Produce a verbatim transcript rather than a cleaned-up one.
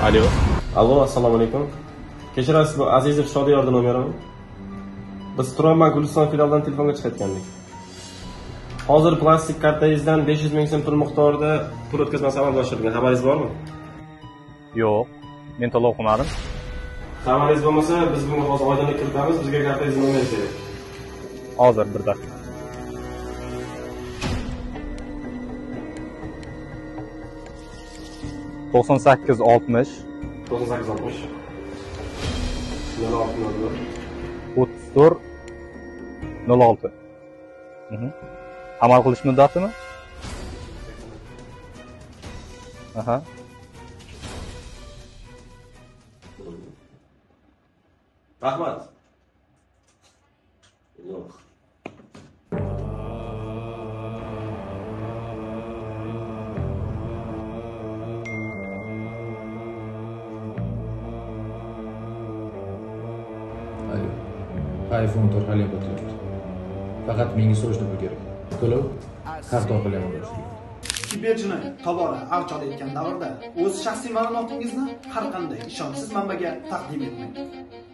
Alo. Allo, assalomu alaykum. Kechirasiz, bu Azizov Shodiyorning nomerimi? Biz Turonbank Guliston filialidan telefonga chiqayotgandik. Hozir plastik kartangizdan besh yuz ming so'm pul miqdorida pul o'tkazmasi amalga oshirilgan. Xabaringiz bormi? Yo'q, men to'lov qilmadim. Xabaringiz bo'lmasa, biz bunga hozir oydinlik kiritamiz. Bizga kartangizni nomeri kerak. Hozir bir daqiqa. to'qson sakkiz oltmish to'qson sakkiz oltmish nol olti nol nol o'ttiz to'rt nol olti. Amal qilish muddatimi? Aha. Rahmat. Yo'q. Alo. iPhone orqali o'tyapti. Faqat menga so'rashni bu kerak. To'lov karta orqali amalga oshiriladi. Kiberjinoyat tobora avj olayotgan davrda o'z shaxsiy ma'lumotingizni har qanday ishonchsiz manbaga taqdim etmang.